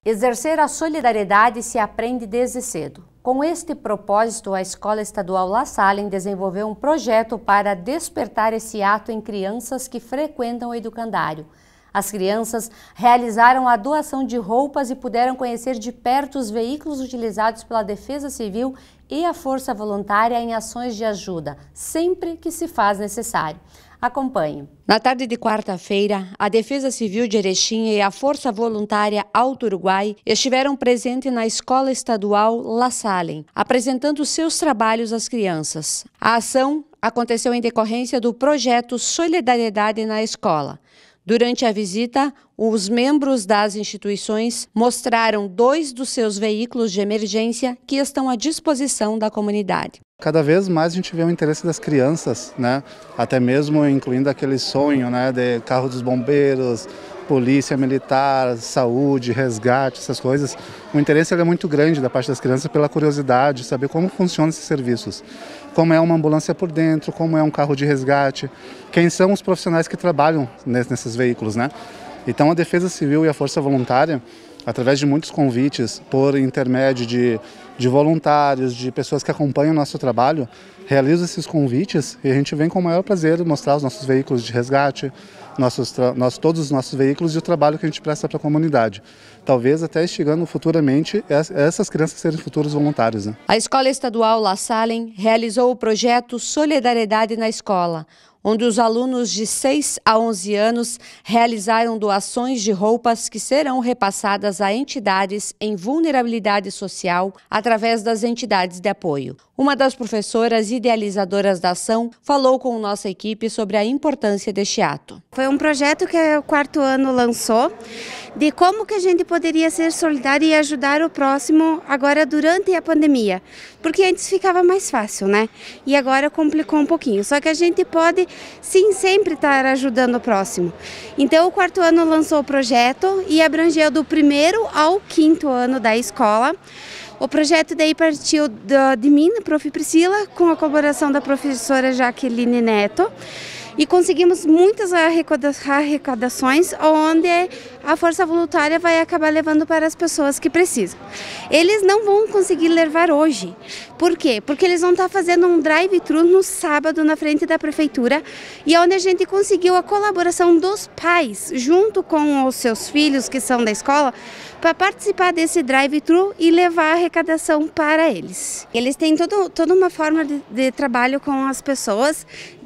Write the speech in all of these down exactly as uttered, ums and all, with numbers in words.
Exercer a solidariedade se aprende desde cedo. Com este propósito, a Escola Estadual La Salle desenvolveu um projeto para despertar esse ato em crianças que frequentam o educandário. As crianças realizaram a doação de roupas e puderam conhecer de perto os veículos utilizados pela Defesa Civil e a Força Voluntária em ações de ajuda, sempre que se faz necessário. Acompanhe. Na tarde de quarta-feira, a Defesa Civil de Erechim e a Força Voluntária Alto Uruguai estiveram presentes na Escola Estadual La Salle, apresentando seus trabalhos às crianças. A ação aconteceu em decorrência do projeto Solidariedade na Escola. Durante a visita, os membros das instituições mostraram dois dos seus veículos de emergência que estão à disposição da comunidade. Cada vez mais a gente vê o interesse das crianças, né? Até mesmo incluindo aquele sonho, né, de carro dos bombeiros, polícia militar, saúde, resgate, essas coisas. O interesse é muito grande da parte das crianças pela curiosidade, saber como funcionam esses serviços. Como é uma ambulância por dentro, como é um carro de resgate, quem são os profissionais que trabalham nesses veículos, né? Então a Defesa Civil e a Força Voluntária, através de muitos convites, por intermédio de, de voluntários, de pessoas que acompanham o nosso trabalho, realizam esses convites e a gente vem com o maior prazer mostrar os nossos veículos de resgate, nossos, nossos, todos os nossos veículos e o trabalho que a gente presta para a comunidade. Talvez até instigando futuramente essas crianças serem futuros voluntários, né? A Escola Estadual La Salle realizou o projeto Solidariedade na Escola, onde os alunos de seis a onze anos realizaram doações de roupas que serão repassadas a entidades em vulnerabilidade social através das entidades de apoio. Uma das professoras idealizadoras da ação falou com nossa equipe sobre a importância deste ato. Foi um projeto que o quarto ano lançou, de como que a gente poderia ser solidário e ajudar o próximo agora durante a pandemia. Porque antes ficava mais fácil, né? E agora complicou um pouquinho. Só que a gente pode, sim, sempre estar ajudando o próximo. Então o quarto ano lançou o projeto e abrangeu do primeiro ao quinto ano da escola. O projeto daí partiu de mim, da prof Priscila, com a colaboração da professora Jaqueline Neto. E conseguimos muitas arrecadações, onde a Força Voluntária vai acabar levando para as pessoas que precisam. Eles não vão conseguir levar hoje. Por quê? Porque eles vão estar fazendo um drive-thru no sábado na frente da prefeitura, e onde a gente conseguiu a colaboração dos pais, junto com os seus filhos que são da escola, para participar desse drive-thru e levar a arrecadação para eles. Eles têm todo, toda uma forma de, de trabalho com as pessoas,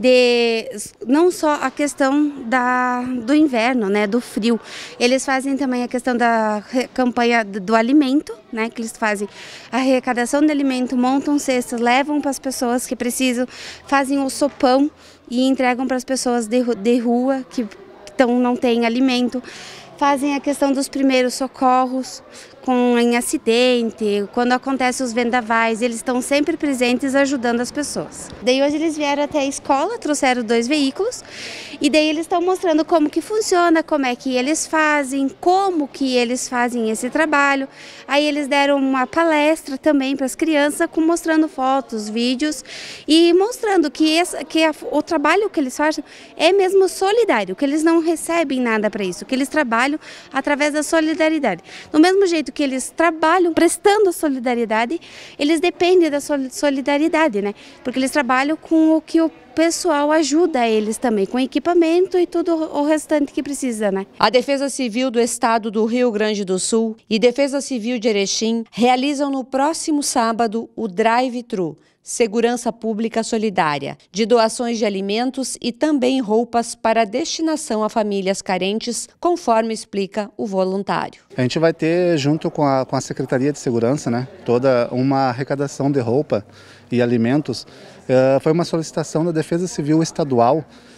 de não só a questão da, do inverno, né, do frio. Eles fazem também a questão da campanha do, do alimento, né, que eles fazem a arrecadação de alimento, montam cestas, levam para as pessoas que precisam, fazem o sopão e entregam para as pessoas de, de rua que tão, não têm alimento. Fazem a questão dos primeiros socorros com, em acidente, quando acontecem os vendavais, eles estão sempre presentes ajudando as pessoas. Daí hoje eles vieram até a escola, trouxeram dois veículos e daí eles estão mostrando como que funciona, como é que eles fazem, como que eles fazem esse trabalho. Aí eles deram uma palestra também para as crianças, com, mostrando fotos, vídeos e mostrando que, esse, que a, o trabalho que eles fazem é mesmo solidário, que eles não recebem nada para isso, que eles trabalham através da solidariedade. Do mesmo jeito que eles trabalham prestando solidariedade, eles dependem da solidariedade, né? Porque eles trabalham com o que o pessoal ajuda eles também, com equipamento e tudo o restante que precisa, né? A Defesa Civil do Estado do Rio Grande do Sul e Defesa Civil de Erechim realizam no próximo sábado o drive-thru Segurança Pública Solidária, de doações de alimentos e também roupas para destinação a famílias carentes, conforme explica o voluntário. A gente vai ter, junto com a, com a Secretaria de Segurança, né, toda uma arrecadação de roupa e alimentos. Uh, foi uma solicitação da Defesa Civil Estadual,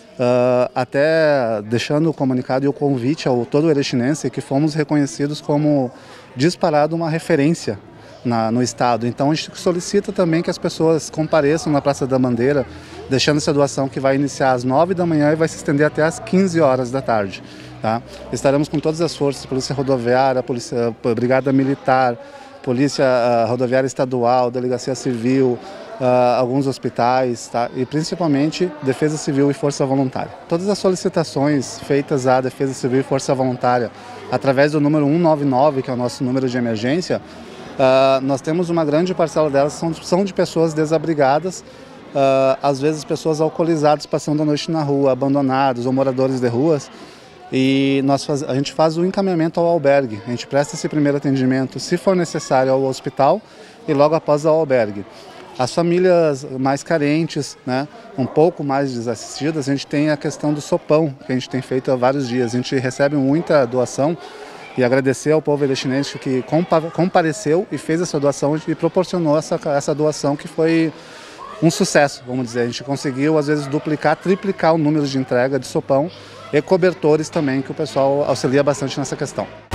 uh, até deixando o comunicado e o convite ao todo erechinense que fomos reconhecidos como disparado uma referência Na, no estado. Então a gente solicita também que as pessoas compareçam na Praça da Bandeira, deixando essa doação que vai iniciar às nove da manhã e vai se estender até às quinze horas da tarde. Tá? Estaremos com todas as forças, Polícia Rodoviária, Polícia, Brigada Militar, Polícia Rodoviária Estadual, Delegacia Civil, Uh, alguns hospitais, tá? E principalmente Defesa Civil e Força Voluntária. Todas as solicitações feitas à Defesa Civil e Força Voluntária através do número cento e noventa e nove, que é o nosso número de emergência, uh, nós temos uma grande parcela delas são, são de pessoas desabrigadas, uh, às vezes pessoas alcoolizadas passando a noite na rua, abandonados ou moradores de ruas. E nós faz, a gente faz o encaminhamento ao albergue, a gente presta esse primeiro atendimento, se for necessário, ao hospital e logo após ao albergue. As famílias mais carentes, né, um pouco mais desassistidas, a gente tem a questão do sopão, que a gente tem feito há vários dias. A gente recebe muita doação e agradecer ao povo erechinense que compareceu e fez essa doação e proporcionou essa, essa doação que foi um sucesso, vamos dizer. A gente conseguiu, às vezes, duplicar, triplicar o número de entrega de sopão e cobertores também, que o pessoal auxilia bastante nessa questão.